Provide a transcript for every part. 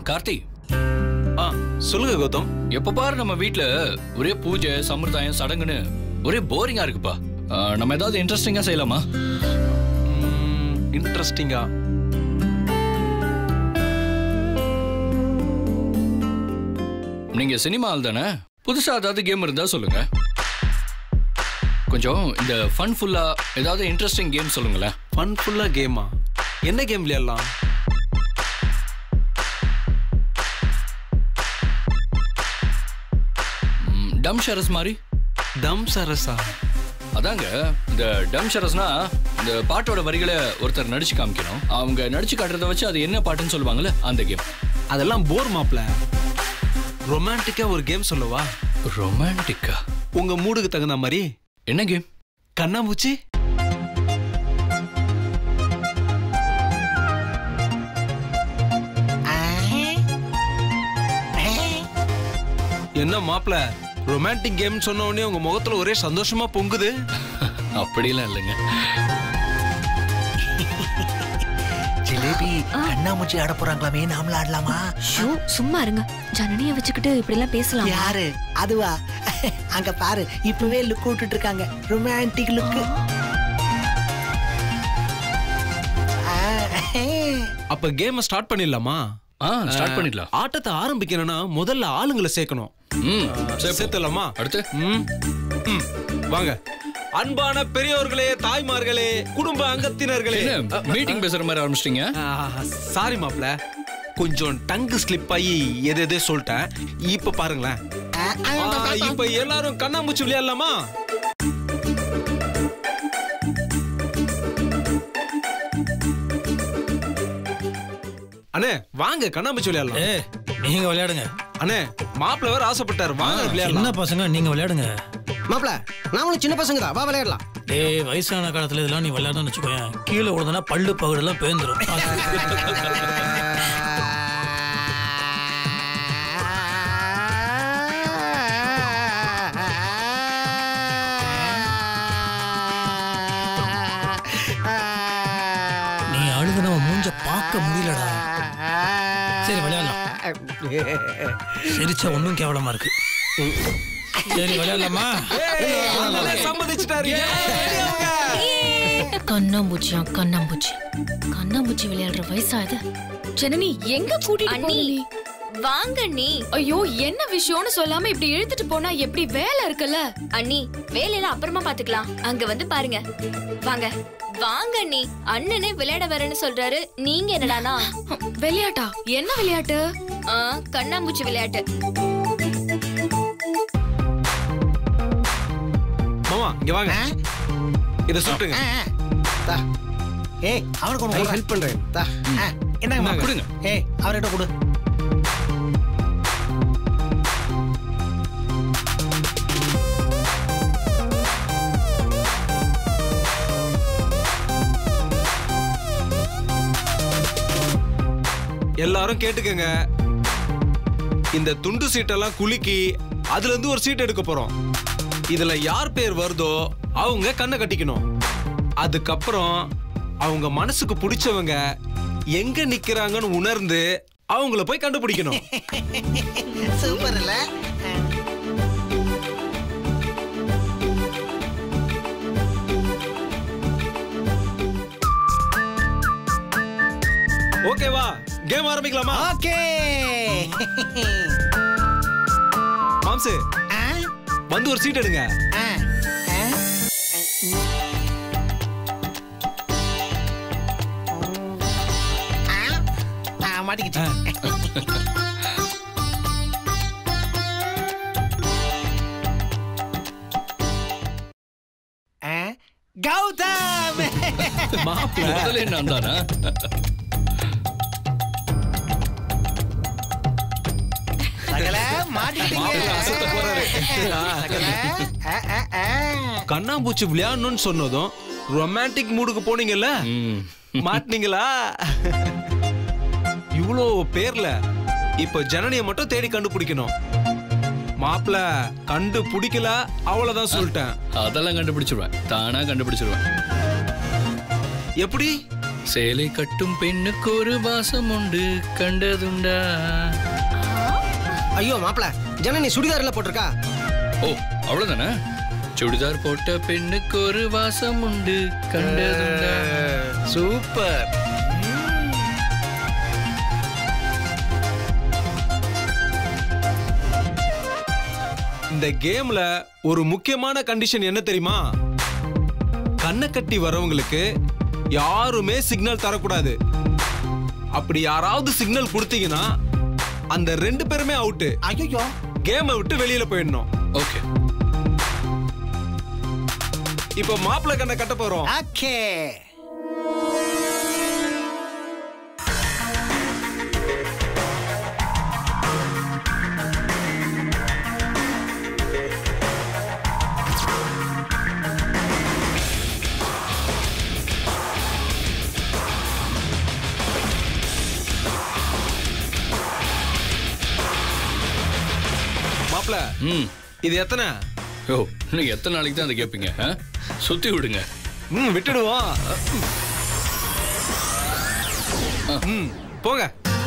கார்த்தி. சொல்லுங்க கௌதம். எப்ப பாரு நம்ம வீட்ல ஒரே பூஜை சம்பிரதாயம் சடங்குன்னு ஒரே போரிங்கா இருக்குப்பா. நம்ம ஏதாவது இன்ட்ரெஸ்டிங்கா செய்யலாமா? இன்ட்ரெஸ்டிங்கா? நீங்க சினிமா ஆள் தானே? புதுசா ஏதாவது கேம் இருந்தா சொல்லுங்க. கொஞ்சம் இந்த ஃபன் ஃபுல்லா ஏதாவது இன்ட்ரெஸ்டிங் கேம் சொல்லுங்களேன். ஃபன் ஃபுல்லா கேமா? என்ன கேம் விளையாடலாம்? டம் ஷரஸ் மாதிரி. டம் சரஸா? அதாங்க இந்த டம் ஷரஸ்னா இந்த பாட்டோட வரிகளை ஒருத்தர் நடிச்சு காமிக்கணும். அவங்க நடிச்சு காட்டுறத வச்சு அது என்ன பாட்டுன்னு சொல்லுவாங்கல்ல, அந்த கேம். அதெல்லாம் போர் மாப்ள. ரொமான்டிக்கா ஒரு கேம் சொல்லவா? ரொமான்டிக்கா? உங்க மூடுக்கு தகுந்த மாதிரி. என்ன கேம்? கண்ணாமூச்சி. என்ன மாப்ள, ரொமான்டிக் கேம் சொன்ன உடனே உங்க முகத்துல ஒரே சந்தோஷமா பொங்குது. அப்படிலாம் இல்லைங்க. ஜிலேபி கண்ணாமூச்சி ஆட போறாங்களாமே, நாமள ஆடலாமா? சும்மா இருங்க. ஜனனிய வச்சுக்கிட்டு இப்படி எல்லாம் பேசலாம்? யாரு அதுவா? அங்க பாரு, இப்பவே லுக் விட்டுட்டு இருக்காங்க. Romantic look. அப்ப கேம் ஸ்டார்ட் பண்ணிடலாமா? ஸ்டார்ட் பண்ணிடலாம். ஆட்டத்தை ஆரம்பிக்கணும்னா முதல்ல ஆளுங்களை சேர்க்கணும். சேர்த்தலாமா? அடுத்து வாங்க. அன்பான பெரியோர்களே, தாய்மார்களே, குடும்ப அங்கத்தினர்களே. மீட்டிங் பேசுற மாதிரி ஆரம்பிச்சிட்டீங்க. சாரி மாப்ள, கொஞ்சம் டங்கு ஸ்லிப் ஆகி எதே சொல்லிட்டேன். இப்ப பாருங்களேன். இப்ப எல்லாரும் கண்ணாமூச்சி விளையாடலாமா? அண்ணே வாங்க கண்ணாமூச்சி விளையாடலாம். நீங்க விளையாடுங்க. அண்ணே மாப்பிள்ள வேற ஆசைப்பட்டாரு, வாங்க விளையாடலாம். என்ன பசங்க நீங்க விளையாடுங்க. மாப்ள நாமளும் சின்ன பசங்க தான், வா விளையாடலாம். டேய் வயசான காலத்துல இதெல்லாம் நீ விளையாடணும்னு வச்சுக்கோயேன், கீழே விழுந்தனா பல்லு பகுடெல்லாம் பேந்துரும். நீ அழுது நம்ம மூஞ்ச பார்க்க முடியலடா. சரி விளையாடலாம். சிரிச்சா ஒன்னும் கேவலமா இருக்கு. சரி விளையாடலாமா? சம்மதிச்சிட்டாரு. கண்ணாமூச்சியா? கண்ணாமூச்சி கண்ணாமூச்சி விளையாடுற வயசா இது? ஜனனி எங்க கூட்டிட்டு போனீ? வாங்க அண்ணி. ஐயோ என்ன விஷயம்னு சொல்லாம இப்படி இழுத்துட்டு போனா எப்படி? வேலை இருக்குல்ல அண்ணி. வேலையெல்லாம் அப்புறமா பாத்துக்கலாம். அங்க வந்து பாருங்க. வாங்க வாங்க அண்ணி. அண்ணனே விளையாட வரேன்னு சொல்றாரு, நீங்க என்னடானா? விளையாட்டா? என்ன விளையாட்டு? கண்ணாமூச்சி விளையாட்டு. மாமா இங்க வாங்க. இத சுட்டுங்க. ஏய் அவருக்கு ஒண்ணு ஹெல்ப் பண்றேன். என்னங்க கொடுங்க. ஏய் அவர்கிட்ட கொடு. எல்லாரும் கேட்டுக்கங்க. இந்த துண்டு சீட்டெல்லாம் குலுக்கி அதுல இருந்து ஒரு சீட் எடுக்க போறோம். இதுல யார் பேர் வருதோ அவங்க கண்ணை கட்டிக்கணும். அதுக்கப்புறம் அவங்க மனசுக்கு பிடிச்சவங்க எங்க நிக்கிறாங்கன்னு உணர்ந்து அவங்கள போய் கண்டுபிடிக்கணும். சூப்பர் இல்ல? ஓகேவா? கேம் ஆரம்பிக்கலாமா? ஓகே. மாம்சு வந்து ஒரு சீட் எடுங்க. மாட்டிக்கிச்சு. கௌதம் மாப்பிள்ளை நான் தானா? கண்ணாம்பூச்சி விளையாடணும்னு சொன்னதும் ரொமான்டிக் மூடுக்கு போனீங்கல்ல, மாட்டினீங்களா? இவ்வளோ பேர்ல இப்ப ஜனனியை மட்டும் தேடி கண்டுபிடிக்கணும். மாப்பிள்ள கண்டுபிடிக்கல அவ்வளவுதான் சொல்லிட்டேன். அதெல்லாம் கண்டுபிடிச்சிருவேன், தானா கண்டுபிடிச்சிருவேன். எப்படி? சேலை கட்டும் பெண்ணுக்கு ஒரு வாசம் உண்டு கண்டதுண்டா. ஐயோ மாப்பிள, ஜனனி சுடிதார்ல போட்டிருக்கா. ஓ அவ்வளவுதானே? சுடிதார் போட்ட பெண்ணுக்கு ஒரு வாசம் உண்டு கண்டதுண்டா. சூப்பர். இந்த கேம்ல ஒரு முக்கியமான கண்டிஷன் என்ன தெரியுமா? கண்ணை கட்டி வரவங்களுக்கு யாருமே சிக்னல் தரக்கூடாது. அப்படி யாராவது சிக்னல் கொடுத்தீங்கன்னா அந்த 2 பேருமே அவுட். ஐயோ, கேமை விட்டு வெளியில போயிடணும். ஓகே. இப்போ மாப்பிள்ளை கண்ணை கட்ட போறோம். ஓகே. மாப்பிள்ள, இது எத்தனை? ஓ நீங்க எத்தனை நாளைக்கு தான் அதை கேட்பீங்க? சுத்தி விடுங்க. விட்டுடுவோம். போங்க.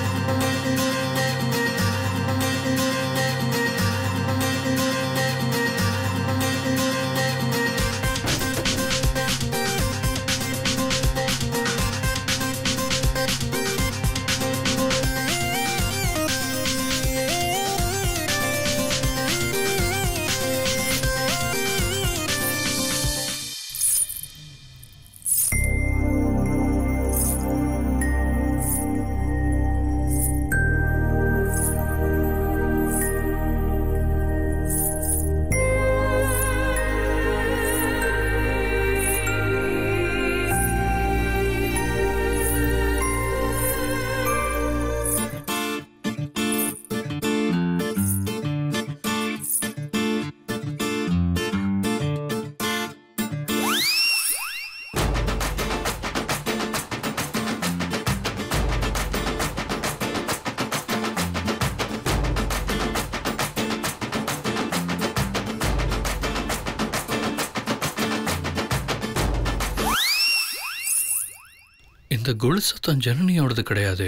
இந்த கொலு சத்தம் ஜனனியோடது கிடையாது.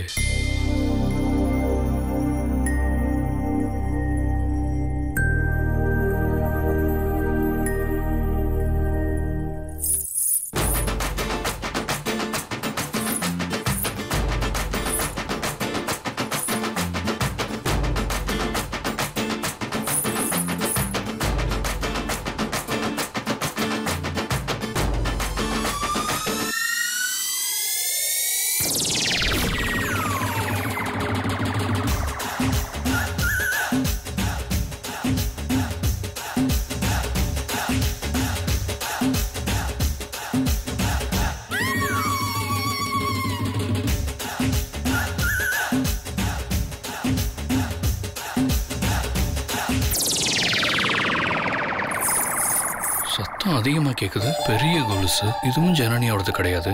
சத்தம் அதிகமா கேக்குது. பெரிய கொலுசு. இதுவும் ஜனனியோடது கிடையாது.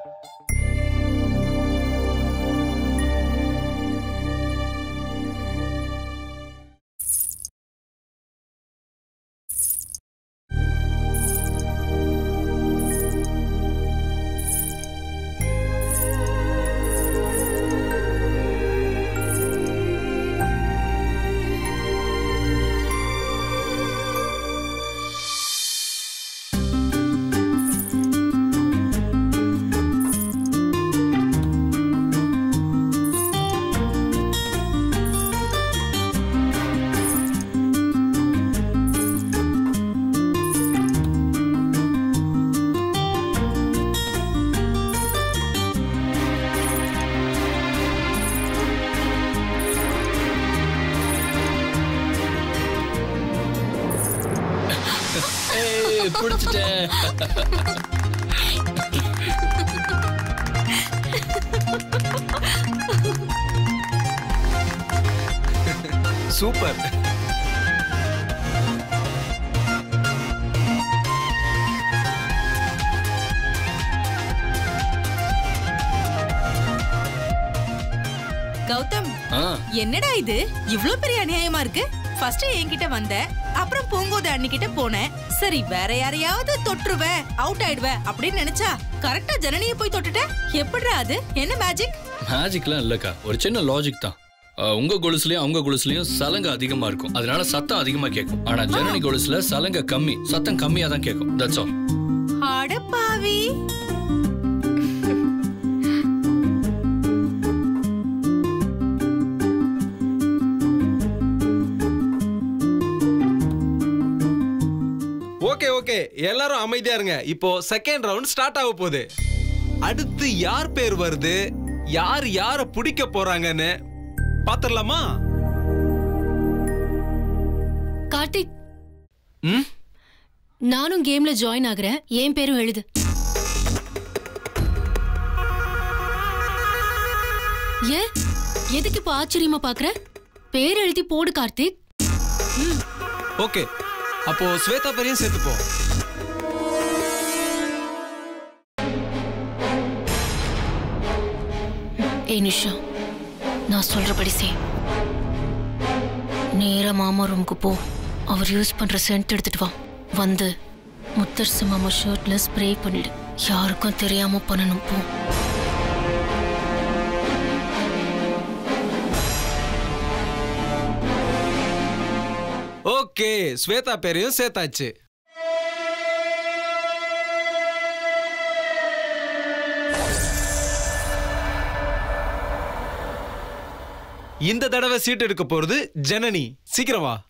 பிடிச்சிட்டேன். சூப்பர். கௌதம், என்னடா இது இவ்ளோ பெரிய அநியாயமா இருக்கு? ஃபர்ஸ்ட் என்கிட்ட வந்த, அப்புறம் பூங்கோதை அண்ணிக்கிட்ட போனேன். சரி வேற யாரையாவது தொற்றுவேன், அவுட் ஆயிடுவேன் அப்படின்னு நினைச்சா கரெக்டா ஜனனியை போய் தொட்டுட்டேன். எப்படிடா அது? என்ன மேஜிக்? மேஜிக்லாம் இல்லக்கா, ஒரு சின்ன லாஜிக் தான். உங்க கொலுசுலயும் அவங்க கொலுசுலயும் சலங்க அதிகமா இருக்கும், அதனால சத்தம் அதிகமா கேட்கும். ஆனா ஜனனி கொலுசுல சலங்க கம்மி, சத்தம் கம்மியா தான் கேட்கும். That's all. அட பாவி. ஓகே ஓகே, எல்லாரும் அமைதியா இருங்க. இப்போ செகண்ட் ரவுண்ட் ஸ்டார்ட் ஆக போகுது. அடுத்து யார் பேர் வருது, யார் யார பிடிக்க போறாங்கன்னு பாத்துடலாமா? கார்த்திக், நானும் கேம்ல ஜாயின் ஆகுறேன். என் பேரும் எழுது. ஏன் எதுக்கு இப்ப ஆச்சரியமா பாக்குற? பேர் எழுதி போடு கார்த்திக். ஓகே, அப்போ ஸ்வேதா பேரையும் சேர்த்துப்போம். ஏய் நிஷா, நான் சொல்றபடி செய். நேரா மாமா ரூமுக்கு போ. அவர் யூஸ் பண்ற சென்ட் எடுத்துட்டு வா. வந்து முத்தரசு மாமா ஷர்ட்ல ஸ்ப்ரே பண்ணிடு. யாருக்கும் தெரியாம பண்ணணும். போ. ஓகே, ஸ்வேதா பேரையும் சேர்த்தாச்சு. இந்த தடவை சீட் எடுக்க போறது ஜனனி. சீக்கிரம் வா.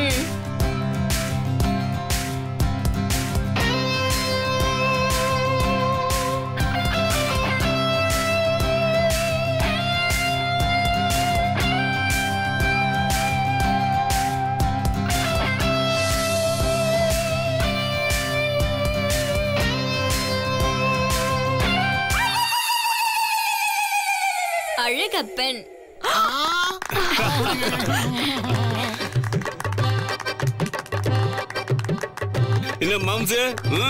அழகப்பன். என்ன மாம்சே?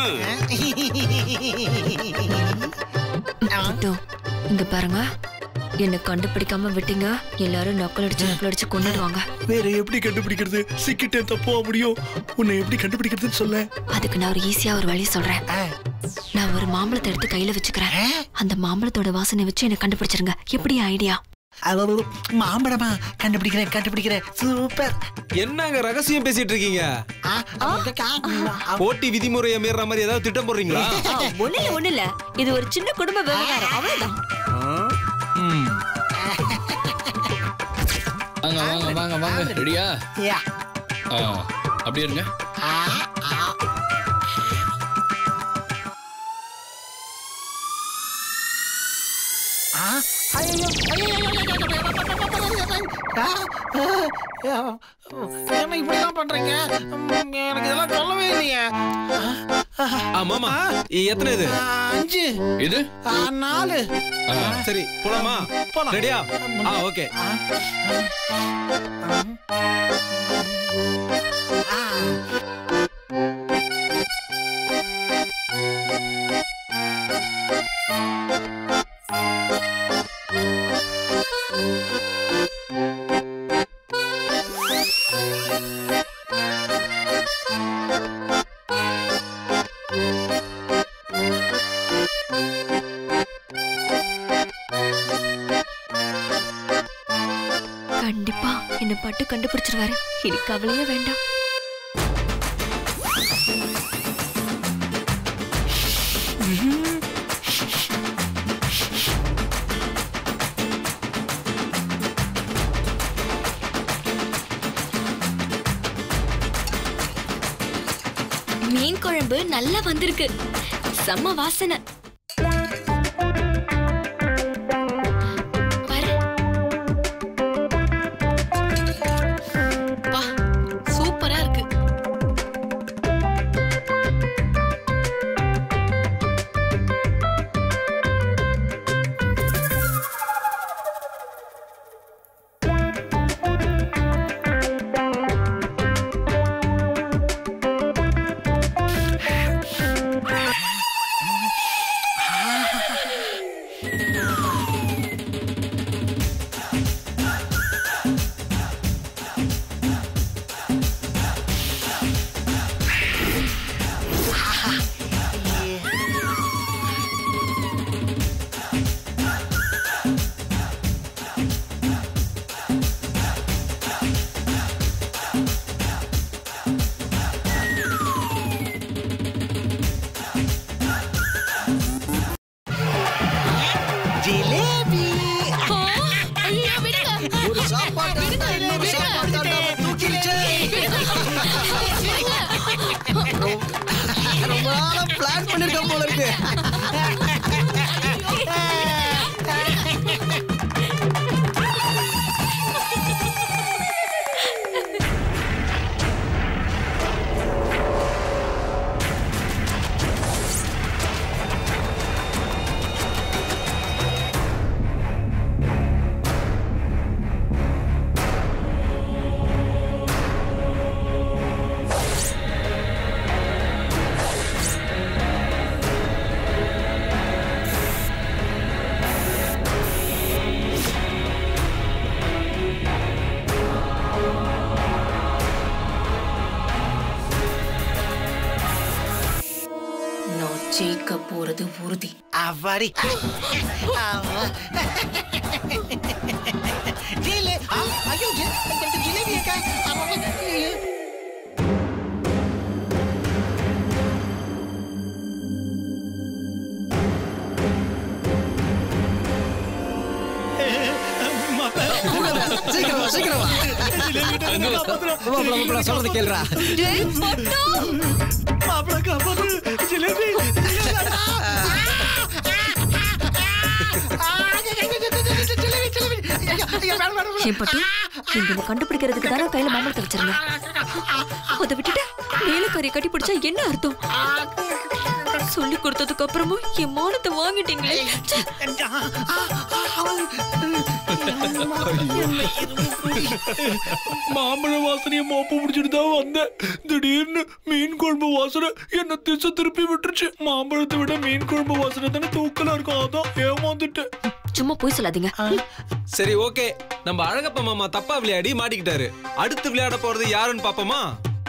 இங்க பாருங்க, என்ன கண்டுபிடிக்காம விட்டீங்க, எல்லாரும் நக்கல் அடிச்சு கொண்டுடுவாங்க. வேற எப்படி கண்டுபிடிக்கிறது? சிக்கிட்டே தப்போ முடியும். உன்னை எப்படி கண்டுபிடிக்கிறதுன்னு சொல்ல. அதுக்கு நான் ஒரு ஈஸியா ஒரு வழி சொல்றேன். நான் ஒரு மாம்பழத்தை எடுத்து கையில வச்சுக்கிறேன். அந்த மாம்பழத்தோட வாசனை வச்சு என்ன கண்டுபிடிச்சிருங்க. எப்படி ஐடியா? மாம்பழமா? கண்டுபிடிக்கிறேன். சூப்பர். என்னங்க ரகசியம் பேசிட்டு இருக்கீங்க? போட்டி விதிமுறையை மீற மாதிரி ஏதாவது திட்டம் போடுறீங்களா? ஒண்ணு இல்ல, இது ஒரு சின்ன குடும்ப விவகாரம், அவ்வளவுதான். வாங்க ரெடியா? அப்படியே இருங்க. என்ன இப்படிதான் பண்றீங்க? எனக்கு இதெல்லாம் சொல்லவே இல்லையே. மாமா, எத்தனை இது? 5. இது 4. சரி, போலாமா? ரெடியா? ஓகே. கண்டிப்பா என்ன பட்டு கண்டுபிடிச்சிருவாரு. இது கவலையே வேண்டாம். மீன் குழம்பு நல்லா வந்திருக்கு. செம்ம வாசனை. சூப்பரா இருக்கு. ஒரு சாப்பாடு இன்னொரு சாப்பாடு தூக்கிடுச்சு. ரொம்ப நாளா பிளான் பண்ணிருக்கேன் போல இருக்கு. ஜெயிக்க போறது உறுதி. அவ்வாடி சீக்கிரம் சொல்றது கேள்றா. கண்டுபிடிக்கிறதுக்கு தானே கையில மாம்பழத்தை வச்சிருந்தேன். அதை விட்டுட்டு வேலைக்காரியை கட்டி பிடிச்சா என்ன அர்த்தம்? சொல்லி கொடுத்ததுக்கு அப்புறமும் என் மானத்தை வாங்கிட்டீங்களே. மாம்பழ வாசனைய மோப்ப முடிச்சுட்டு தான் வந்தேன். திடீர்னு மீன் குழம்பு வாசனை என்ன திசை திருப்பி விட்டுருச்சு. மாம்பழத்தை விட மீன் குழம்பு வாசனை தானே தூக்கலா இருக்கும். அதான் ஏமாந்துட்டேன். சும்மா போய் சொல்லாதீங்க. சரி ஓகே, நம்ம அழகப்ப மாமா தப்பா விளையாடி மாட்டிக்கிட்டாரு. அடுத்து விளையாட போறது யாருன்னு பாப்போமா?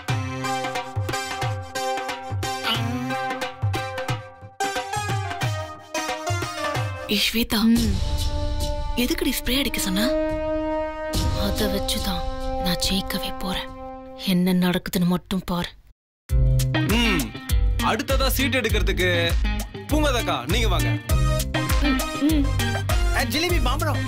ஸ்வேதா, எதுக்குடி ஸ்ப்ரே அடிக்க சொன்னா? அதை வச்சுதான் நான் ஜெயிக்கவே போறேன். என்ன நடக்குதுன்னு மட்டும் பாரு. அடுத்ததா சீட் எடுக்கிறதுக்கு பூங்கதக்கா நீங்க வாங்க. ஜிலேபி மாம்பழம்.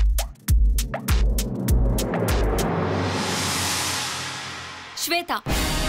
ஸ்வேதா,